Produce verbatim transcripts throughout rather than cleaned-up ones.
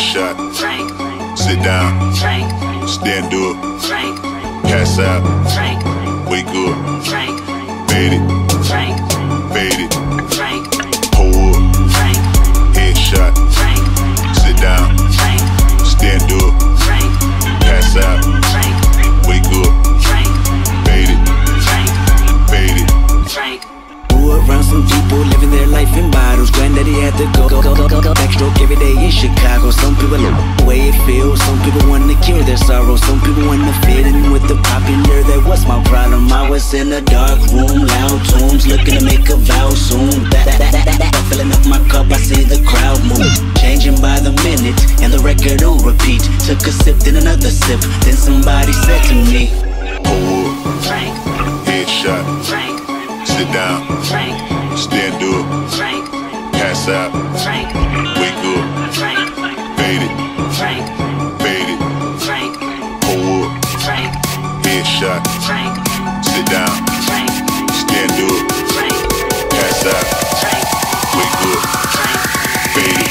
Headshot. Sit down. Stand up. Pass out. Wake up. Fade it. Fade it. Pull up. Headshot. Sit down. Stand up. Pass out. Wake up. Fade it. Fade it. Grew around some people living their life in bottles. Granddaddy had to go, go, go, go, go, go backstroke every day in Chicago. Some people love the way it feels. Some people want to cure their sorrow. Some people want to fit in with the popular. That was my problem. I was in a dark room, loud tunes, looking to make a vow soon. That, that, that, that, that, filling up my cup, I see the crowd move, changing by the minute, and the record will repeat. Took a sip, then another sip, then somebody said to me, pull up. Headshot. Sit down. Stand up. Pass out. Wake up. Fade it. Fade it. Pull up. Headshot. Sit down. Stand up. Pass out. Wake up. Fade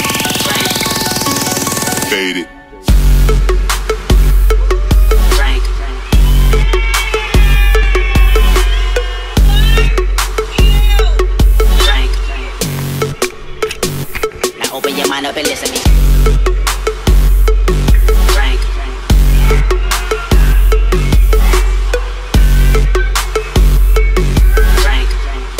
it. Fade it. Open your mind up and listen to me. Frank. Frank.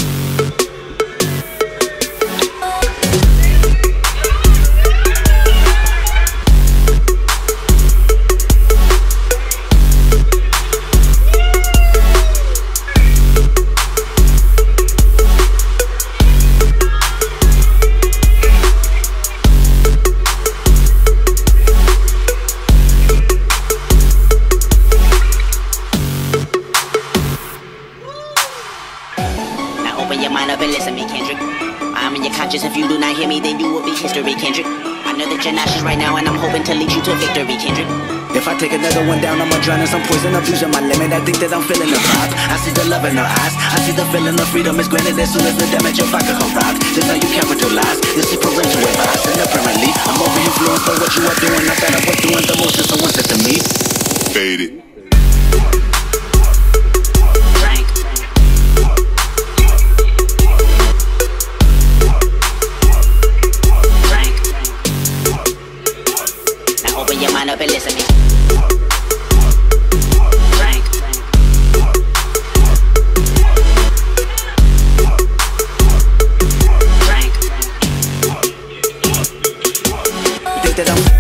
Open your mind up and listen to me, Kendrick. I'm in your conscience. If you do not hear me, then you will be history, Kendrick. I know that you're nauseous right now, and I'm hoping to lead you to victory, Kendrick. if I take another one down, I'ma drown in some poison, abusing my limit. I think that I'm feeling the vibe. I see the love in her eyes. I see the feeling of freedom is granted as soon as the damage of vodka arrives. This how you capitalize. This is parental advice, and apparently I'm over influenced by what you are doing. I thought I was doing the most, and someone said to me, fade it. Open your mind up and listen to me. Frank. Frank. You think that I'm